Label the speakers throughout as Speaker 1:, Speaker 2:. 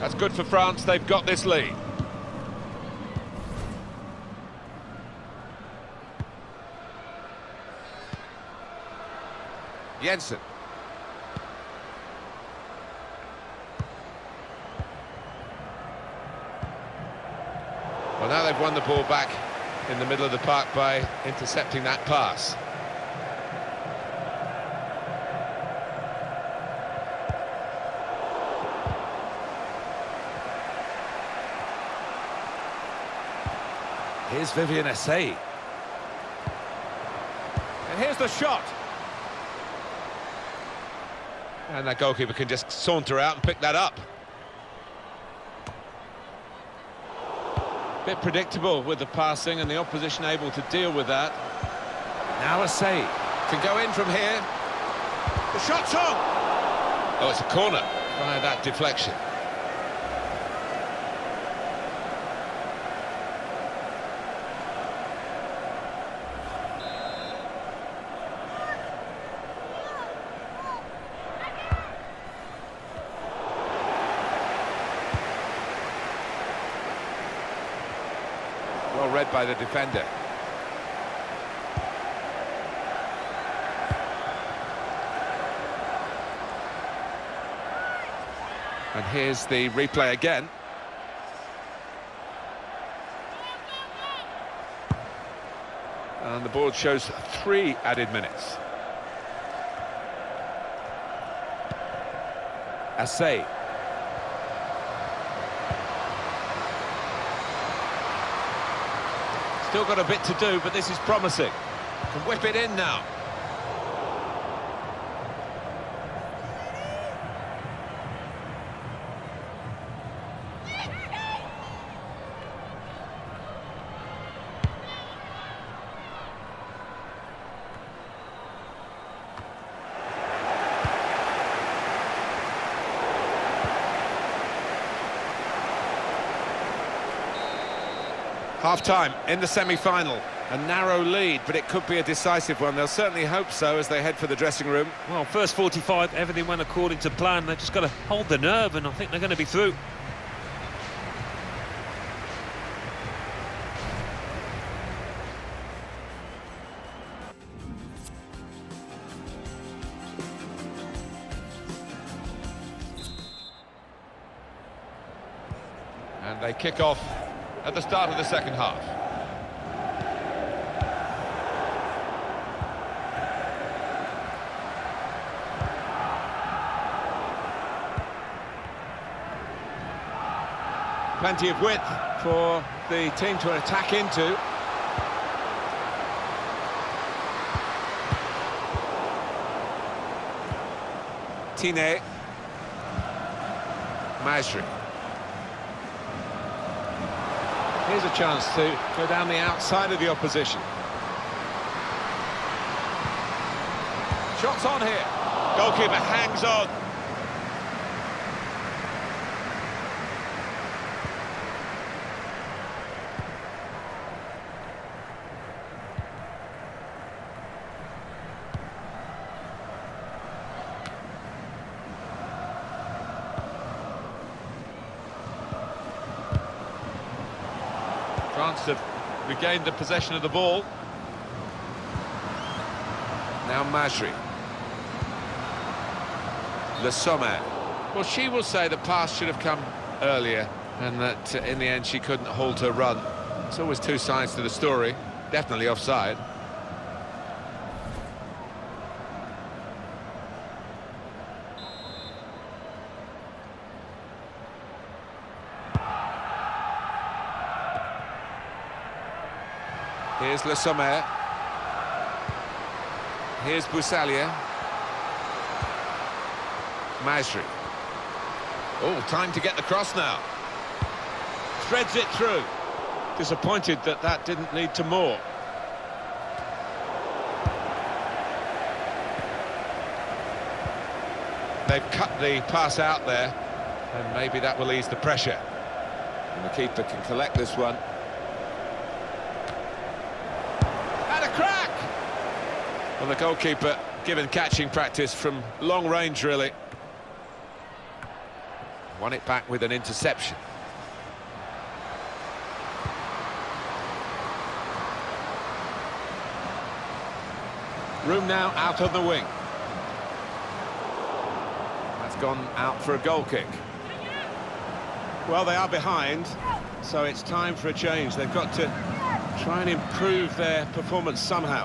Speaker 1: That's good for France, they've got this lead. Jensen. Well, now they've won the ball back in the middle of the park by intercepting that pass. Here's Vivian Essay. And here's the shot. And that goalkeeper can just saunter out and pick that up. Bit predictable with the passing and the opposition able to deal with that. Now Essay can go in from here. The shot's on! Oh, it's a corner via that deflection. Well read by the defender. And here's the replay again. And the board shows 3 added minutes. Essay. Still got a bit to do, but this is promising. Can whip it in now. Half-time in the semi-final. A narrow lead, but it could be a decisive one. They'll certainly hope so as they head for the dressing room.
Speaker 2: Well, first 45, everything went according to plan. They've just got to hold the nerve, and I think they're going to be through.
Speaker 1: And they kick off at the start of the second half. Plenty of width for the team to attack into. Tine. Majri. Here's a chance to go down the outside of the opposition. Shots on here. Goalkeeper hangs on. France have regained the possession of the ball. Now Majri. Le Sommer. Well, she will say the pass should have come earlier and that in the end she couldn't hold her run. There's always two sides to the story. Definitely offside. Here's Le Sommer. Here's Boussalia. Majri. Oh, time to get the cross now. Threads it through. Disappointed that that didn't lead to more. They've cut the pass out there, and maybe that will ease the pressure. And the keeper can collect this one. Well, the goalkeeper given catching practice from long range, really. Won it back with an interception. Room now out on the wing. That's gone out for a goal kick. Well, they are behind, so it's time for a change. They've got to try and improve their performance somehow.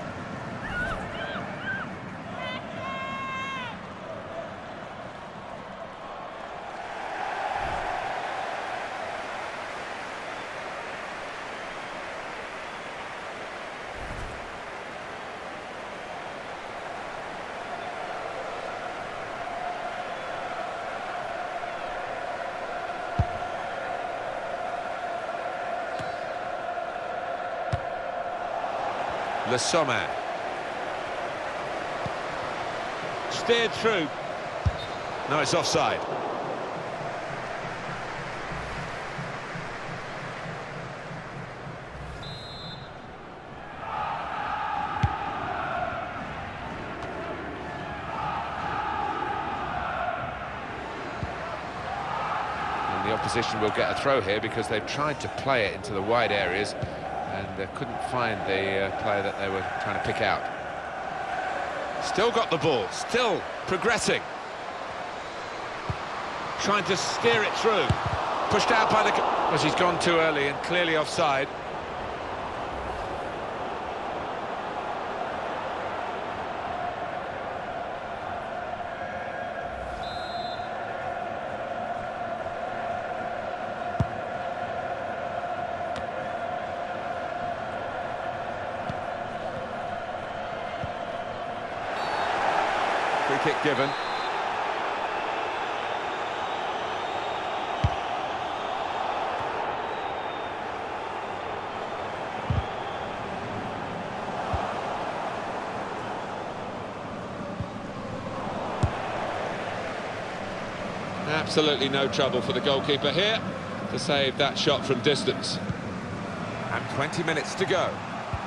Speaker 1: Le Sommer. Steered through. No, it's offside. And the opposition will get a throw here because they've tried to play it into the wide areas and couldn't find the player that they were trying to pick out. Still got the ball, still progressing. Trying to steer it through. Pushed out by the... Because he's gone too early and clearly offside. Free kick given. Absolutely no trouble for the goalkeeper here to save that shot from distance. And 20 minutes to go.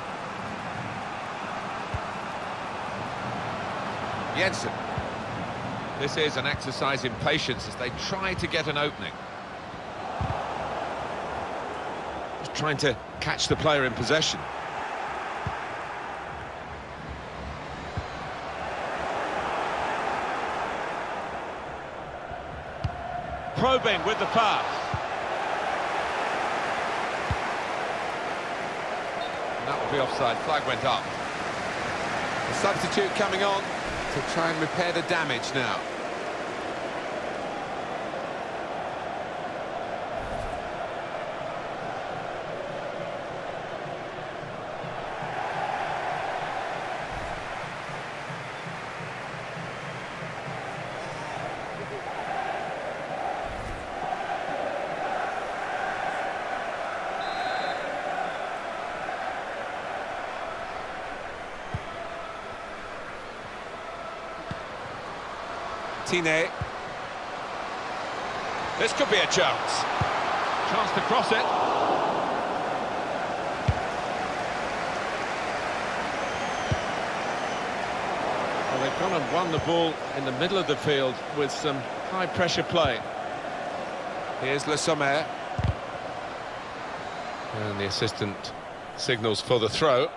Speaker 1: Jensen. This is an exercise in patience as they try to get an opening. Just trying to catch the player in possession. Probing with the pass. And that will be offside. Flag went up. The substitute coming on to try and repair the damage now. Tine. This could be a chance. Chance to cross it. Well, they've gone and won the ball in the middle of the field with some high-pressure play. Here's Le Sommer. And the assistant signals for the throw.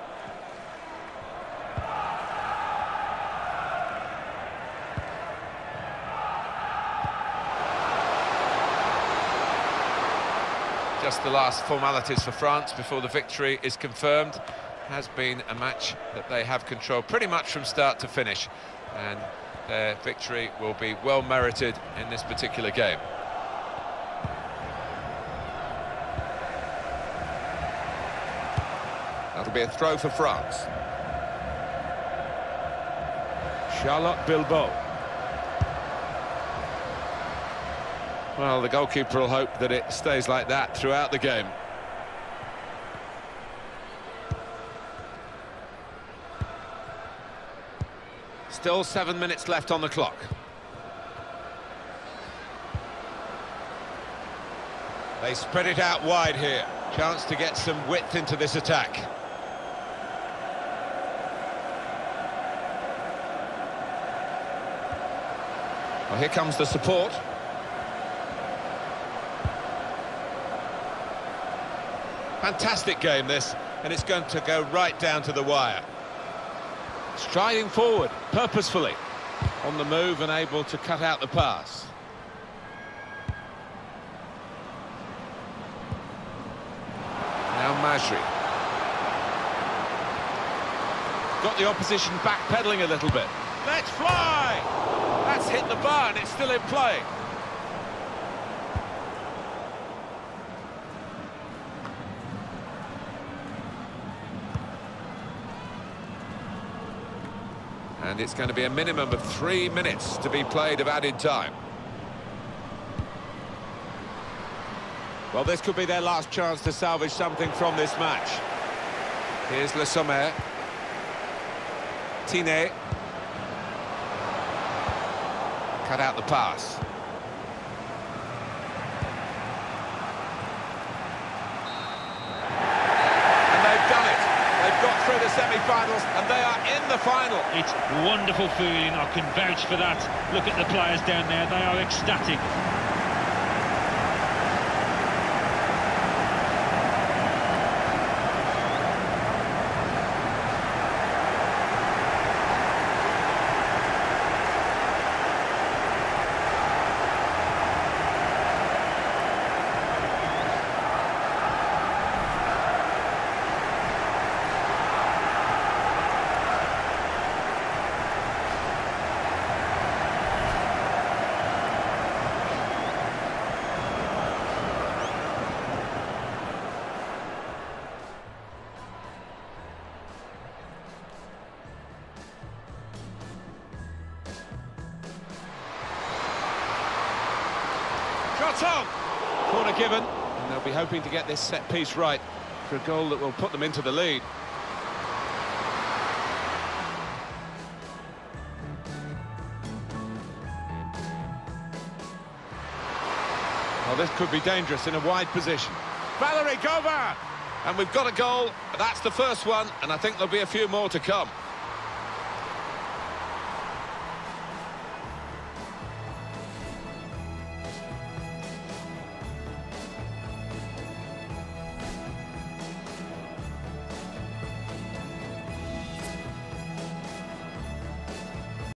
Speaker 1: Just the last formalities for France before the victory is confirmed. Has been a match that they have controlled pretty much from start to finish, and their victory will be well merited in this particular game. That'll be a throw for France. Charlotte Bilbao. Well, the goalkeeper will hope that it stays like that throughout the game. Still 7 minutes left on the clock. They spread it out wide here. Chance to get some width into this attack. Well, here comes the support. Fantastic game this, and it's going to go right down to the wire. Striding forward, purposefully. On the move and able to cut out the pass. Now Masri. Got the opposition backpedaling a little bit. Let's fly! That's hit the bar and it's still in play. And it's going to be a minimum of 3 minutes to be played of added time. Well, this could be their last chance to salvage something from this match. Here's Le Sommer. Tine. Cut out the pass. And they've done it. They've got through the semi-finals and they are in the final.
Speaker 2: It's wonderful feeling, I can vouch for that. Look at the players down there, they are ecstatic.
Speaker 1: Shot on! Corner given, and they'll be hoping to get this set piece right for a goal that will put them into the lead. Well, this could be dangerous in a wide position. Valery Gauvin! And we've got a goal, that's the first one, and I think there'll be a few more to come.